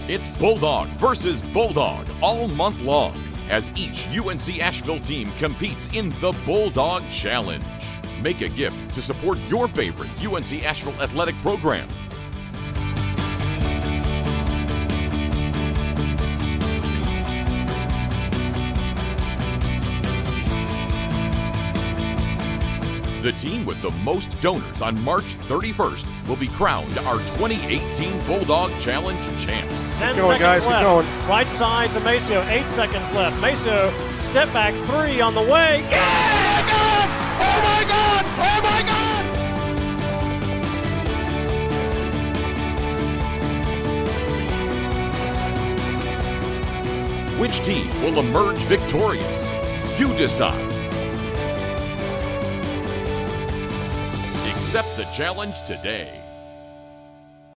It's Bulldog versus Bulldog all month long as each UNC Asheville team competes in the Bulldog Challenge. Make a gift to support your favorite UNC Asheville athletic program. The team with the most donors on March 31st will be crowned our 2018 Bulldog Challenge champs. 10 Keep going, seconds guys. left. Keep going. Right side to Maceo. 8 seconds left. Maceo, step back 3 on the way. Yeah! Oh my God! Oh my God! Which team will emerge victorious? You decide. Accept the challenge today.